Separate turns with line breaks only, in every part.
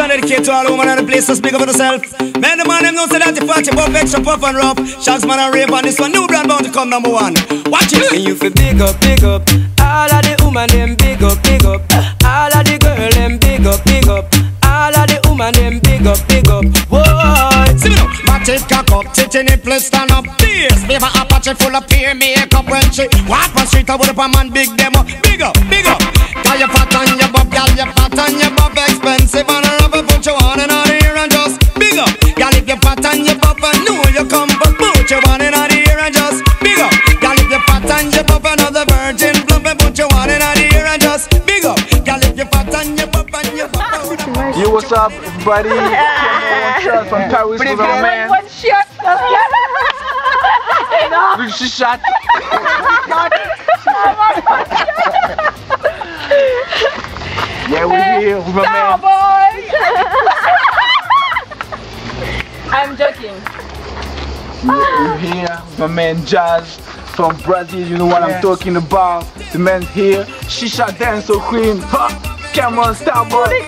one dedicated to all women and the place to speak up for yourself. Man, the man them know say that you fat, you buff, extra puff and rough. Shags man and rave on this one, new brand bound to come number one. Watch it.
And you feel big up, all of the woman them big up, all of the girl them big up, all of the woman them big up, whoa.
See me now, match it, cock up, tit in it, please stand up. Beers, baby, Apache full of peer makeup when she walk on street, I would up a man big demo. Big up, girl you fat on your buff, girl you fat on your buff, expensive and a rubber put you on and out here and just big up. Girl if you fat on your buff and know you come but put you on and out here and just big up. Girl if you fat on your buff another virgin plump and put you on and out here and just big up. Girl if you fat on your buff and your buff.
Yo, what's up, everybody? One shot from Paris with our man.
One shot.
She shot. Yeah, we're here with my man.
Boy. I'm joking.
We're here with my man Jazz from Brazil. You know what I'm talking about. The man's here. Shisha Dancer Queen. Cameron Starboy.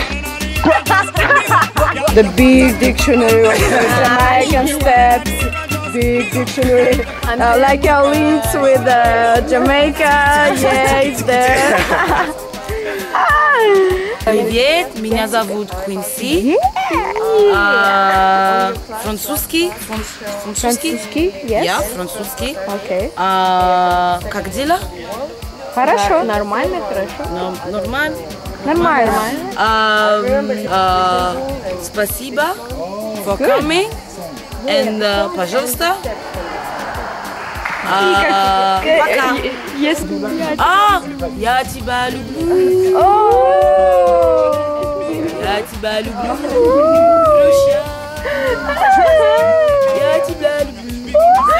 The big dictionary of Jamaican steps. Big dictionary. Like a links with Jamaica. Yeah, it's there.
Привет, меня зовут Quincy. Французский.
Французский, yes.
Я французский.
Окей.
Как дела?
Хорошо. Нормально, хорошо.
Нормально.
Нормально.
Спасибо for coming. And пожалуйста. Пока.
Yes.
Я тебя люблю. Я тебя люблю. Руся. Я тебя люблю.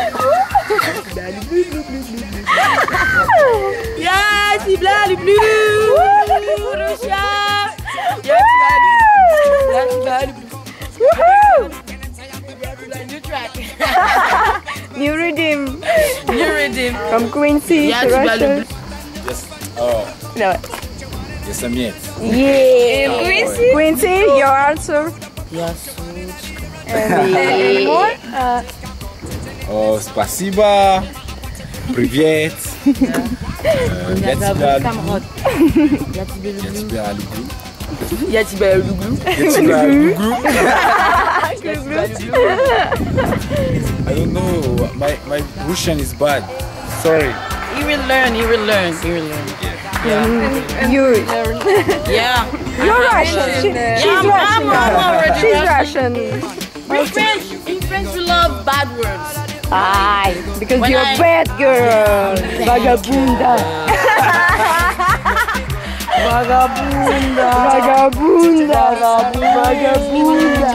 Я тебя люблю. Руся. Я тебя люблю. New track.
New rhythm.
New rhythm.
From Quincy to Russia.
Yes.
No.
Yes, I'm yet.
Yeah. Quincy, your answer.
Yes.
Any more?
Спасибо. Привет. Я тебя люблю.
Я тебя люблю.
I don't know. My Russian is bad. Sorry.
You will learn.
You.
Yeah.
You're Russian. She's Russian. She's Russian.
In French, we love bad words.
Aye, because you're a bad girl. Vagabunda. Vagabunda. Vagabunda. Vagabunda.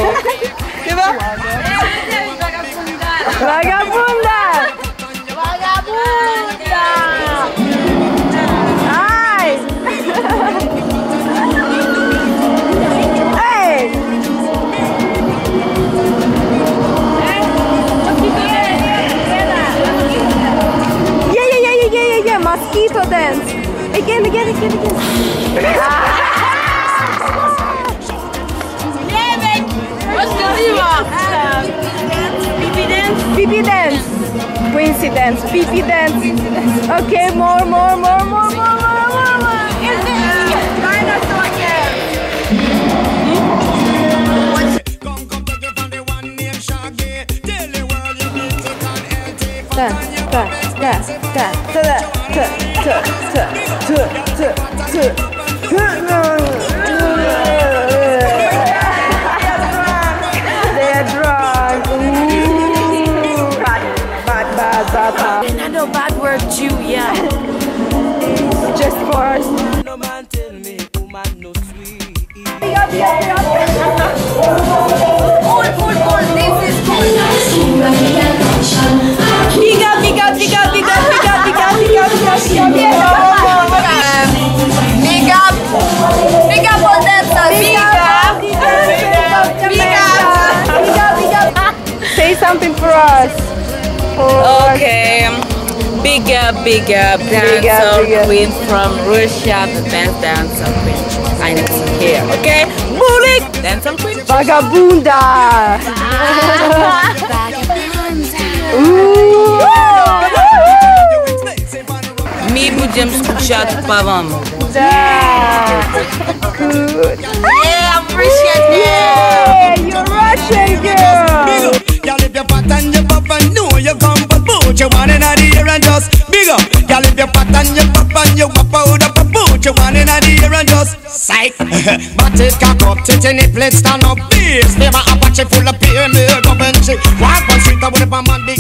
Vagabunda. Vagabunda. Aye. Hey. Yeah, mosquito dance. Again. Pee-pee dance. Quincy dance. Pee-pee dance. Okay, more. They're drunk. Bad.
Another bad word too, yeah.
Just for us.
No man tell me, woman no sweet.
Cool. This is cool. Big up. Big up all dancers. Big up. Say something for us.
Okay. Big up, dancer queen from Russia, the best dancer queen. I need to hear. Okay. music. Dancehall queen.
Vagabunda. Ooh.
Mi budem skúšať pavam.
Good.
Yeah, appreciate it.
Yeah, you're Russian girl.
Girl, if you fat and you pop and know you come for boot, you want in the air and just big up. Girl, if you fat and you pop and you whop out up a boot, you want in the air and just psych. But it cock up, tit in the plate, stand up, please. Never Apache full of peer, me go bench. Walk on street, I would have a man.